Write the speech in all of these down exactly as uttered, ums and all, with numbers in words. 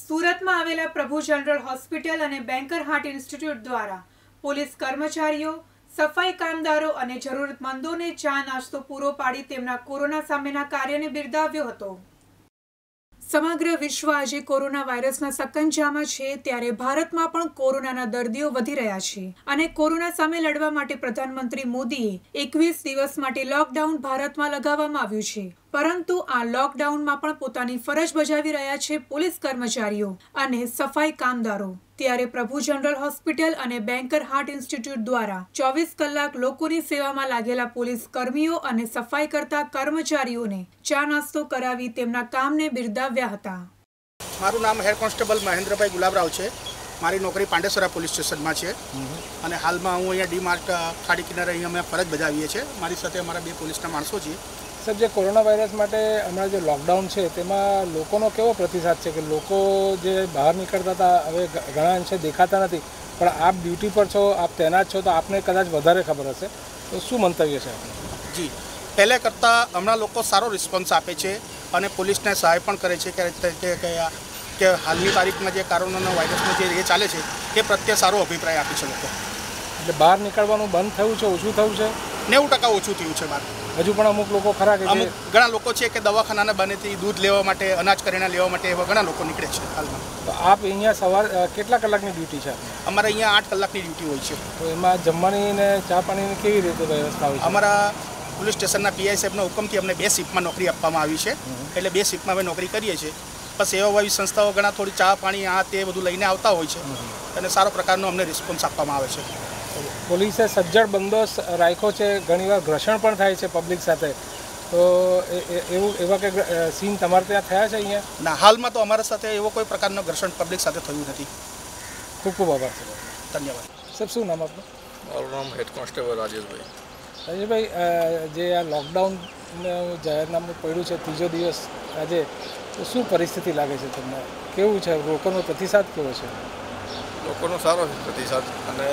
સુરતમાં આવેલા Prabhu general hospital અને બેન્કર હાર્ટ ઇન્સ્ટિટ્યૂટ દ્વારા પોલીસ કર્મચારીઓ, સફાઈ કામદારો અને જરૂરતમંદોને ચા નાસ્તો પૂરો પાડી તેમના કોરોના સામેના કાર્યને બિરદાવ્યો હતો। સમગ્ર વિશ્વ આજે કોરોના વાયરસના સકંજામાં છે, ત્યારે ભારતમાં પણ કોરોનાના દર્દીઓ વધી રહ્યા છે અને કોરોના સામે લડવા માટે પ્રધાનમંત્રી મોદીએ એકવીસ દિવસ માટે લોકડાઉન ભારતમાં લગાવવામાં આવ્યું છે। પરંતુ આ લોકડાઉનમાં પણ પોતાની ફરજ બજાવી રહ્યા છે પોલીસ કર્મચારીઓ અને સફાઈ કામદારો। ત્યારે પ્રભુ જનરલ હોસ્પિટલ અને બેન્કર હાર્ટ ઇન્સ્ટિટ્યૂટ દ્વારા ચોવીસ કલાક લોકોની સેવામાં લાગેલા પોલીસ કર્મીઓ અને સફાઈ કરતા કર્મચારીઓને ચા નાસ્તો કરાવી તેમના કામને બિરદાવ્યા હતા। મારું નામ હેડ કોન્સ્ટેબલ મહેન્દ્રભાઈ ગુલાબરાવ છે। મારી નોકરી પાંડેસરા પોલીસ સ્ટેશનમાં છે અને હાલમાં હું અહીંયા ડી માર્ટ ખાડી કિનારે અહીંયા અમે ફરજ બજાવીએ છીએ। મારી સાથે અમારા બે પોલીસના માણસો છે। સાહેબ, જે કોરોના વાયરસ માટે હમણાં જે લોકડાઉન છે તેમાં લોકોનો કેવો પ્રતિસાદ છે કે લોકો જે બહાર નીકળતા હતા હવે ઘણા અંશે દેખાતા નથી, પણ આપ ડ્યુટી પર છો, આપ તૈનાત છો, તો આપને કદાચ વધારે ખબર હશે, તો શું મંતવ્ય છે આપનું? જી, પહેલે કરતાં હમણાં લોકો સારો રિસ્પોન્સ આપે છે અને પોલીસને સહાય પણ કરે છે કે કે હાલની તારીખમાં જે કોરોનાનો વાયરસનો જે એ ચાલે છે એ પ્રત્યે સારો અભિપ્રાય આપે છે લોકો। એટલે બહાર નીકળવાનું બંધ થયું છે, ઓછું થયું છે? નેવું ટકા ઓછું થયું છે બહાર। હજુ પણ અમુક લોકો ખરા કે અમુક ઘણા લોકો છે કે દવાખાનાના બનેથી દૂધ લેવા માટે, અનાજ કરિયાણા લેવા માટે એવા ઘણા લોકો નીકળે છે હાલમાં। તો આપ અહીંયા સવાર કેટલા કલાકની ડ્યુટી છે? અમારે અહીંયા આઠ કલાકની ડ્યુટી હોય છે। તો એમાં જમવાની ને ચા પાણીની કેવી રીતે વ્યવસ્થા હોય છે? અમારા પોલીસ સ્ટેશનના પીઆઈ સાહેબના હુકમથી અમને બે શિફ્ટમાં નોકરી આપવામાં આવી છે, એટલે બે શિફ્ટમાં અમે નોકરી કરીએ છીએ। બસ સેવાભાવી સંસ્થાઓ ઘણા થોડી ચા પાણી આ તે બધું લઈને આવતા હોય છે અને સારો પ્રકારનો અમને રિસ્પોન્સ આપવામાં આવે છે। પોલીસે સજ્જડ બંદોબસ્ત રાખ્યો છે, ઘણીવાર ઘર્ષણ પણ થાય છે પબ્લિક સાથે, તો એવું એવા કે સીન તમારે ત્યાં થયા છે અહીંયા? ના, હાલમાં તો અમારા સાથે એવો કોઈ પ્રકારનો ઘર્ષણ પબ્લિક સાથે થયું નથી। ખૂબ ખૂબ આભાર સર, ધન્યવાદ। સર, શું નામ આપનું? મારું નામ હેડ કોન્સ્ટેબલ રાજેશભાઈ। રાજેશભાઈ, જે આ લોકડાઉન જાહેરનામું પડ્યું છે ત્રીજો દિવસ આજે, તો શું પરિસ્થિતિ લાગે છે તમને? કેવું છે, લોકોનો પ્રતિસાદ કેવો છે? લોકોનો સારો છે પ્રતિસાદ અને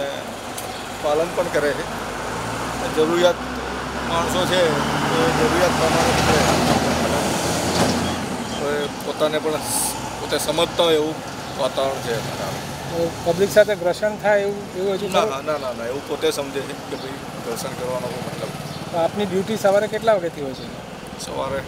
પાલન પણ કરે છે। જરૂરિયાત માણસો છે એ જરૂરિયાત પ્રમાણે પોતાને પણ પોતે સમજતા હોય એવું વાતાવરણ છે। પબ્લિક સાથે ઘર્ષણ થાય એવું એવું હજુ? ના ના ના ના એવું પોતે સમજે છે કે ભાઈ ઘર્ષણ કરવાનો મતલબ। આપની ડ્યુટી સવારે કેટલા વાગ્યાથી હોય છે? સવારે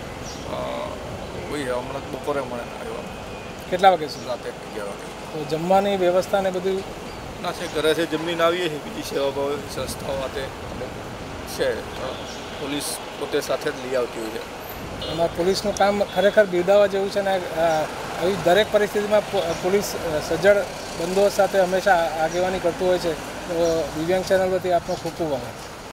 હોય હમણાં બપોરે મળે આવ્યા કેટલા વાગે સુધી? રાતે અગિયાર વાગે। તો જમવાની વ્યવસ્થા ને બધું ના છે, ઘરે છે, જમીને આવીએ છીએ। બીજી સેવાભાવી સંસ્થાઓ માટે છે, પોલીસ પોતે સાથે જ લઈ આવતી હોય છે। એમાં પોલીસનું કામ ખરેખર બિરદાવવા જેવું છે ને આવી દરેક પરિસ્થિતિમાં પોલીસ સજ્જડ બંદોબસ્ત સાથે હંમેશા આગેવાની કરતું હોય છે। તો દિવ્યાંગ ચેનલ પરથી આપનો ખૂબ ખૂબ આભાર।